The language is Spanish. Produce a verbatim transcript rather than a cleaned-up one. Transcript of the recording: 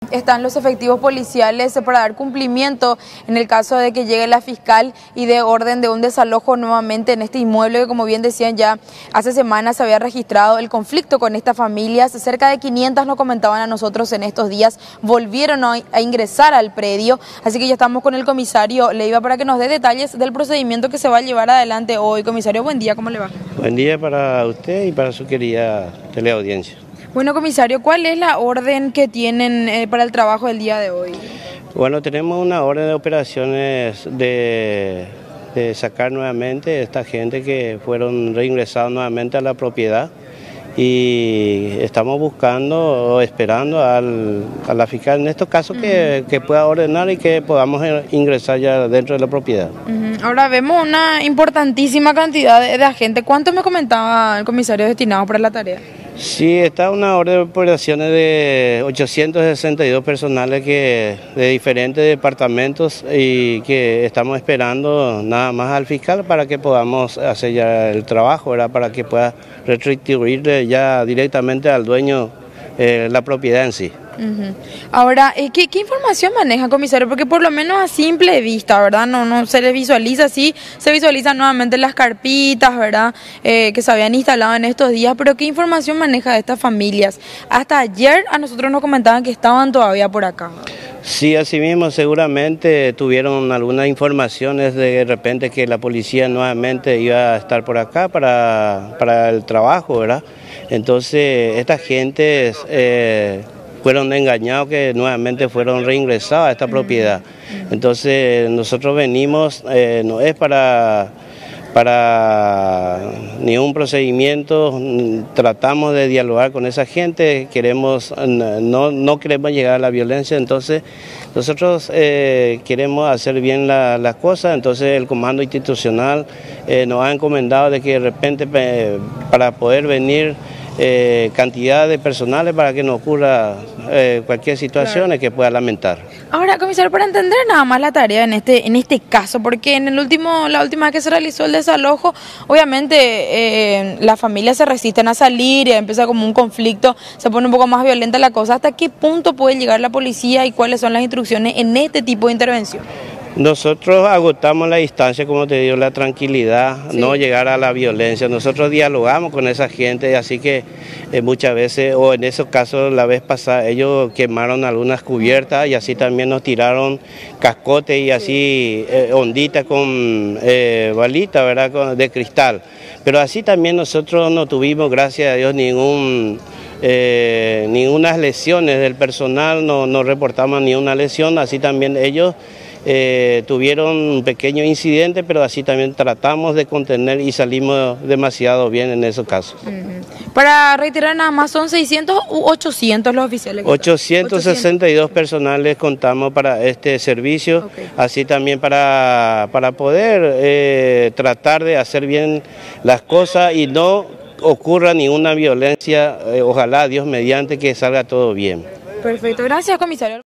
Están los efectivos policiales para dar cumplimiento en el caso de que llegue la fiscal y dé orden de un desalojo nuevamente en este inmueble que, como bien decían, ya hace semanas se había registrado el conflicto con estas familias. Cerca de quinientas nos comentaban a nosotros en estos días, volvieron a, a ingresar al predio, así que ya estamos con el comisario Leiva para que nos dé detalles del procedimiento que se va a llevar adelante hoy. Comisario, buen día, ¿cómo le va? Buen día para usted y para su querida teleaudiencia. Bueno, comisario, ¿cuál es la orden que tienen eh, para el trabajo del día de hoy? Bueno, tenemos una orden de operaciones de, de sacar nuevamente a esta gente que fueron reingresados nuevamente a la propiedad y estamos buscando o esperando al, a la fiscal en estos casos que, uh-huh. que pueda ordenar y que podamos ingresar ya dentro de la propiedad. Uh-huh. Ahora vemos una importantísima cantidad de, de agentes. ¿Cuánto me comentaba el comisario destinado para la tarea? Sí, está una orden de operaciones de ochocientos sesenta y dos personales que, de diferentes departamentos y que estamos esperando nada más al fiscal para que podamos hacer ya el trabajo, ¿verdad? Para que pueda retribuirle ya directamente al dueño eh, la propiedad en sí. Uh-huh. Ahora, ¿qué, ¿qué información maneja, comisario? Porque por lo menos a simple vista, ¿verdad? No, no se le visualiza así, se visualizan nuevamente las carpitas, ¿verdad? Eh, que se habían instalado en estos días, pero ¿qué información maneja de estas familias? Hasta ayer a nosotros nos comentaban que estaban todavía por acá. Sí, así mismo seguramente tuvieron algunas informaciones de repente que la policía nuevamente iba a estar por acá para, para el trabajo, ¿verdad? Entonces, estas gentes eh, fueron engañados que nuevamente fueron reingresados a esta propiedad. Entonces, nosotros venimos, eh, no es para... para ningún procedimiento, tratamos de dialogar con esa gente, queremos, no, no queremos llegar a la violencia, entonces nosotros eh, queremos hacer bien las la cosas, entonces el comando institucional eh, nos ha encomendado de que de repente eh, para poder venir eh, cantidad de personales para que no ocurra eh, cualquier situación claro. que pueda lamentar. Ahora, comisario, para entender nada más la tarea en este en este caso, porque en el último la última vez que se realizó el desalojo, obviamente eh, las familias se resisten a salir y empieza como un conflicto, se pone un poco más violenta la cosa. ¿Hasta qué punto puede llegar la policía y cuáles son las instrucciones en este tipo de intervención? Nosotros agotamos la distancia, como te digo, la tranquilidad, sí. no llegar a la violencia. Nosotros dialogamos con esa gente, así que eh, muchas veces, o en esos casos la vez pasada, ellos quemaron algunas cubiertas y así también nos tiraron cascotes y así eh, onditas con eh, balitas, ¿verdad?, con, de cristal. Pero así también nosotros no tuvimos, gracias a Dios, ningún... Eh, ninguna lesiones del personal, no, no reportamos ni una lesión, así también ellos eh, tuvieron un pequeño incidente, pero así también tratamos de contener y salimos demasiado bien en esos casos. Uh-huh. Para reiterar nada más, ¿son seiscientos u ochocientos los oficiales? ochocientos sesenta y dos personales contamos para este servicio, okay. así también para, para poder eh, tratar de hacer bien las cosas y no ocurra ninguna violencia, eh, ojalá Dios mediante que salga todo bien. Perfecto, gracias, comisario.